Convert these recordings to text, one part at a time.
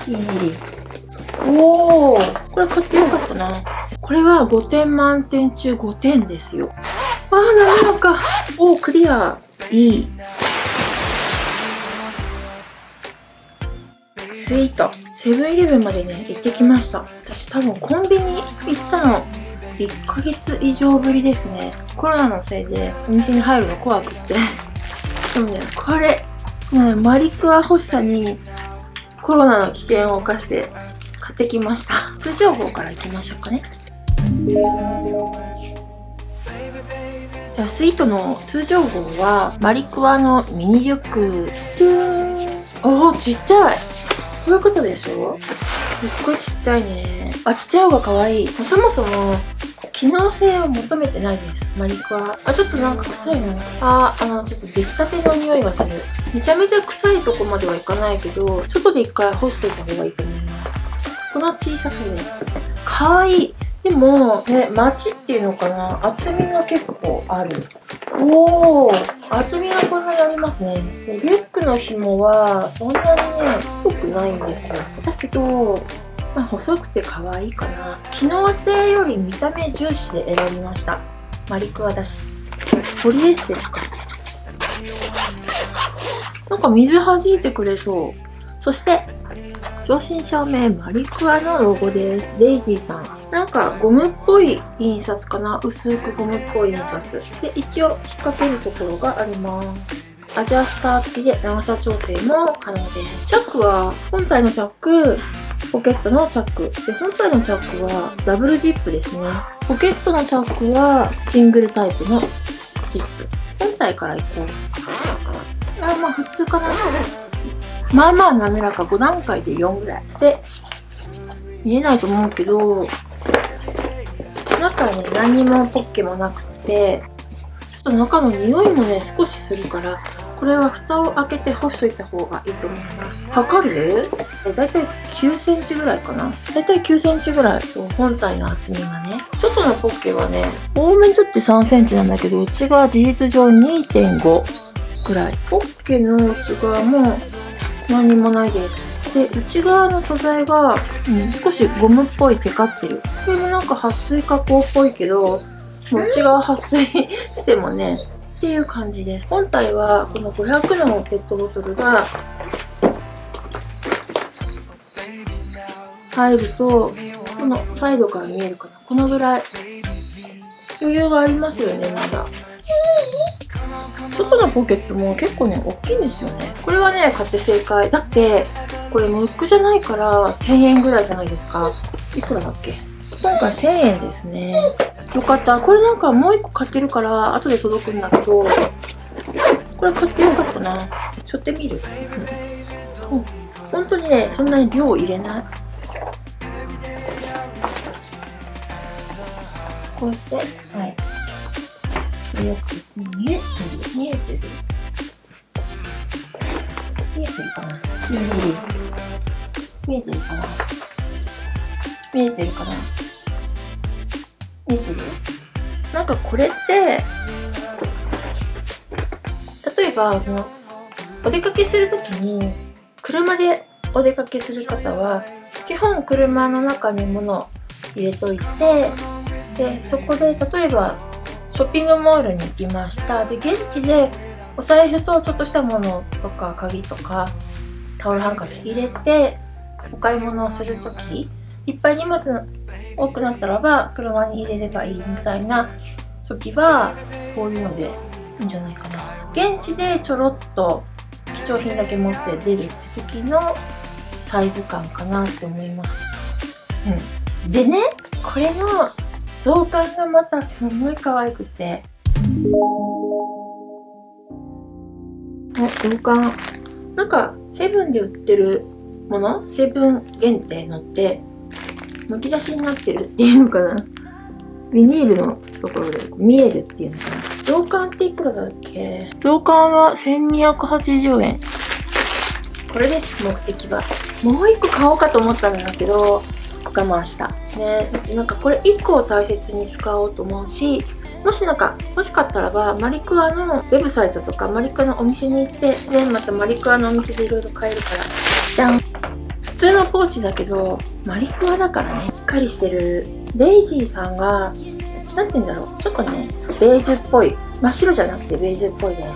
おお、これ買ってよかったな。これは5点満点中5点ですよ。ああ、滑らか。おお、クリア。いい。スイート。セブンイレブンまでね、行ってきました。私多分コンビニ行ったの1ヶ月以上ぶりですね。コロナのせいでお店に入るの怖くって。でもね、これ、マリクア欲しさにコロナの危険を冒して買ってきました。通常号から行きましょうかね。スイートの通常号はマリクアのミニリュック。おー、ちっちゃい。こういうことでしょ。すっごいちっちゃいね。あ、ちっちゃい方が可愛い。そもそも機能性を求めてないです、マリクア。あ、ちょっとなんか臭いの。ちょっと出来たての匂いがする。めちゃめちゃ臭いとこまではいかないけど、外で一回干しておいた方がいいと思います。この小ささです。可愛い。でも、ね、マチっていうのかな、厚みが結構ある。おー、厚みがこんなにありますね。でリュックの紐はそんなにね、太くないんですよ。だけど、まあ、細くて可愛いかな。機能性より見た目重視で選びました。マリクアだし。ポリエステルか。なんか水弾いてくれそう。そして、正真正銘マリクアのロゴです。デイジーさん。なんかゴムっぽい印刷かな。薄くゴムっぽい印刷。で、一応引っ掛けるところがあります。アジャスター付きで長さ調整も可能です。チャックは本体のチャック、ポケットのチャック。で、本体のチャックはダブルジップですね。ポケットのチャックはシングルタイプのジップ。本体からいこう。まあ普通かな。まあまあ滑らか。5段階で4ぐらい。で、見えないと思うけど、中はね、何にもポッケもなくて、ちょっと中の匂いもね、少しするから、これは蓋を開けて干しといた方がいいと思います。測る？だいたい9センチぐらいかな。だいたい9センチぐらい。本体の厚みがね。外のポッケはね、多めにとって3センチなんだけど、内側事実上 2.5 ぐらい。ポッケの内側も何もないです。で、内側の素材が、少しゴムっぽいテカってる。これもなんか撥水加工っぽいけど、内側撥水してもね、っていう感じです。本体はこの500のペットボトルが入ると、このサイドから見えるかな。このぐらい余裕がありますよね、まだ。外のポケットも結構ね、大きいんですよね。これはね、買って正解。だって、これムックじゃないから1000円ぐらいじゃないですか。いくらだっけ？今回1000円ですね。よかった。これなんかもう1個買ってるから後で届くんだけど、これ買ってよかったな。背負ってみる？本当にね、そんなに量入れない。こうやって、はい。よく見えてる？見えてるかな？見えてるかな？見えてるかな？見えてる？なんかこれって、例えば、お出かけするときに、車でお出かけする方は、基本車の中に物を入れといて、で、そこで、例えば、ショッピングモールに行きました。で、現地で、お財布とちょっとしたものとか、鍵とか、タオルハンカチ入れて、お買い物をするとき、いっぱい荷物多くなったらば、車に入れればいいみたいな時は、こういうのでいいんじゃないかな。現地でちょろっと貴重品だけ持って出るって時のサイズ感かなって思います。でね、これの造感がまたすんごい可愛くて。造感。なんか、セブンで売ってるもの、セブン限定のって、むき出しになってるっていうのかな。ビニールのところで見えるっていうのかな。造感っていくらだっけ？造感は1280円。これです、目的は。もう一個買おうかと思ったんだけど、我慢した。ね、なんかこれ1個を大切に使おうと思うし、もしなんか欲しかったらば、マリクアのウェブサイトとか、マリクアのお店に行って、で、またマリクアのお店でいろいろ買えるから、じゃん！普普通のポーチだけどマリクワだからね、しっかりしてる。デイジーさんがなんて言うんだろう、ちょっとねベージュっぽい、真っ白じゃなくてベージュっぽいです。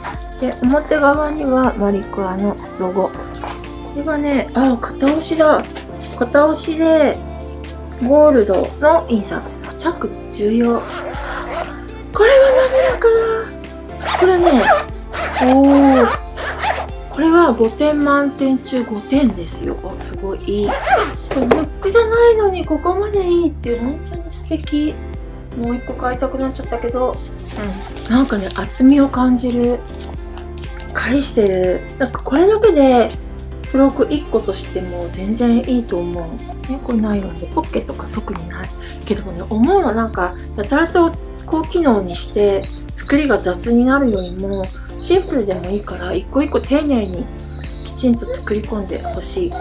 で、表側にはマリクワのロゴ。これはね、あ、片押しだ。片押しでゴールドの印刷。着重要。これは滑らかだ。これね、おー、これは5点満点中5点ですよ。お、すごいいい。これルックじゃないのにここまでいいっていう、本当に素敵。もう一個買いたくなっちゃったけど、なんかね、厚みを感じる。しっかりしてる。なんかこれだけで付録1個としても全然いいと思う。ね、これナイロンでポッケとか特にない。けどもね、思うのなんか、やたらと高機能にして作りが雑になるよりも、シンプルでもいいから一個一個丁寧にきちんと作り込んでほしい。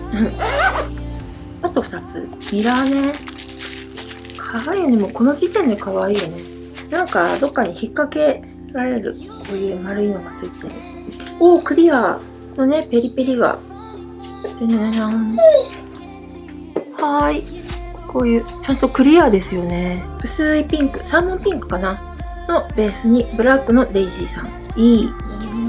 あと2つ。ミラーね。可愛いよね。もうこの時点で可愛いよね。なんかどっかに引っ掛けられるこういう丸いのがついてる。おー、クリアのね、ペリペリが。でね、はーい。こういう、ちゃんとクリアですよね。薄いピンク、サーモンピンクかなのベースにブラックのデイジーさん。いい。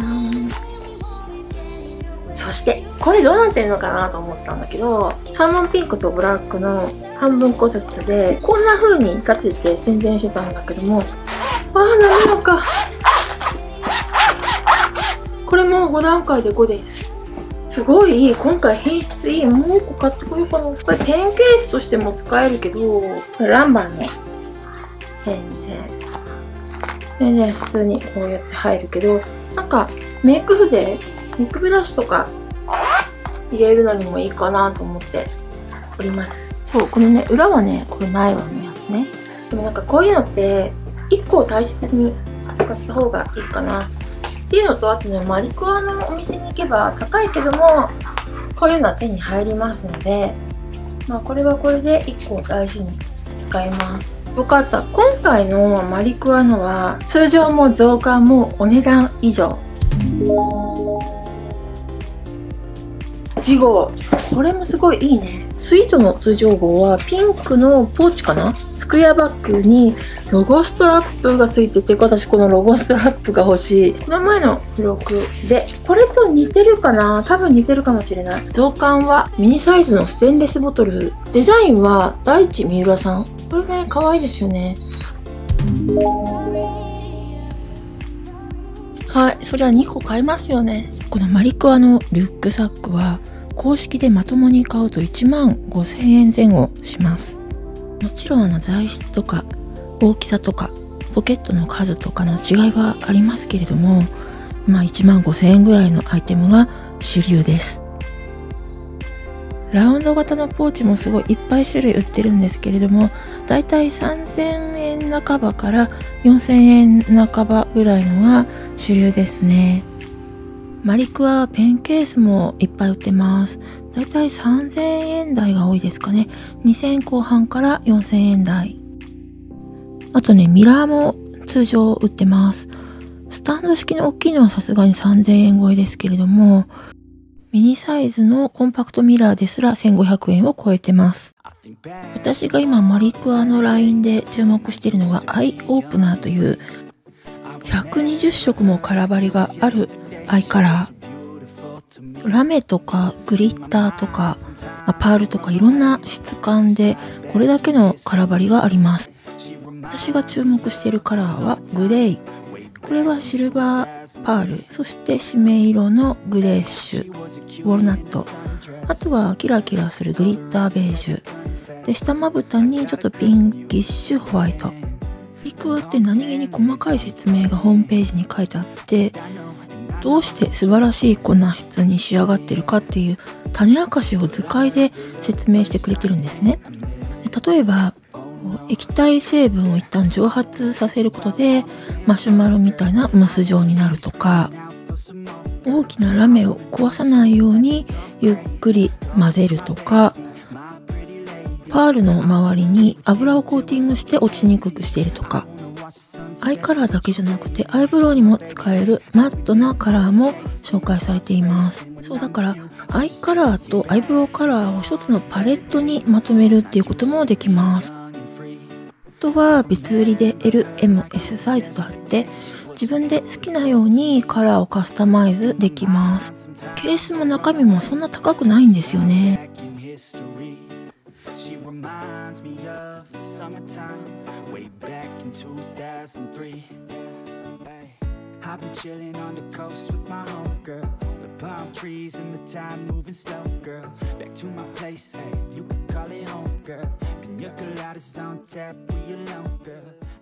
そして、これどうなってんのかなと思ったんだけど、サーモンピンクとブラックの半分個ずつで、こんな風に立てて宣伝してたんだけども、あー、滑らか。これも5段階で5です。すごいいい。今回品質いい。もう1個買ってこようかな。これペンケースとしても使えるけど、ランバンのペンでね、普通にこうやって入るけど、なんかメイク筆、メイクブラシとか入れるのにもいいかなと思っております。そう、このね、裏はね、これナイロンのやつね。でもなんかこういうのって1個を大切に扱った方がいいかなっていうのと、あとね、マリクワのお店に行けば高いけどもこういうのは手に入りますので、まあこれはこれで1個大事に使えます。よかった。今回のマリクワのは通常も増刊もお値段以上。1号、これもすごいいいね。スイートの通常号はピンクのポーチかな、スクエアバッグにロゴストラップがついてて、私このロゴストラップが欲しい。この前の付録でこれと似てるかな、多分似てるかもしれない。増刊はミニサイズのステンレスボトル。デザインは大地三浦さん。これね、可愛いですよね。はい、それは2個買えますよね。このマリクワのリュックサックは公式でまともに買うと15,000円前後します。もちろん材質とか大きさとかポケットの数とかの違いはありますけれども、まあ15,000円ぐらいのアイテムが主流です。ラウンド型のポーチもすごいいっぱい種類売ってるんですけれども、だいたい3,000円半ばから4,000円半ばぐらいのが主流ですね。マリクワはペンケースもいっぱい売ってます。だいたい3,000円台が多いですかね。2,000円後半から4,000円台。あとね、ミラーも通常売ってます。スタンド式の大きいのはさすがに3,000円超えですけれども、ミニサイズのコンパクトミラーですら1,500円を超えてます。私が今マリクワのラインで注目しているのがアイオープナーという120色もカラー張りがあるアイカラー。ラメとかグリッターとかパールとかいろんな質感でこれだけのカラー張りがあります。私が注目しているカラーはグレイ。これはシルバーパール、そして締め色のグレーッシュ、ウォルナット、あとはキラキラするグリッターベージュで、下まぶたにちょっとピンキッシュホワイト。リクワって何気に細かい説明がホームページに書いてあって、どうして素晴らしい粉質に仕上がってるかっていう種明かしを図解で説明してくれてるんですね。例えば液体成分を一旦蒸発させることでマシュマロみたいなムス状になるとか、大きなラメを壊さないようにゆっくり混ぜるとか、パールの周りに油をコーティングして落ちにくくしているとか、 アイカラーだけじゃなくてアイブロウにも使えるマットなカラーも紹介されています。そうだからアイカラーとアイブロウカラーを一つのパレットにまとめるっていうこともできます。あとは別売りで L、M、S サイズとあって自分で好きなようにカラーをカスタマイズできます。ケースも中身もそんな高くないんですよね。I've been chilling on the coast with my homegirl. The palm trees and the time moving slow, girl. Back to my place, hey, you can call it home, girl. Pina coladas on tap, we alone, girl.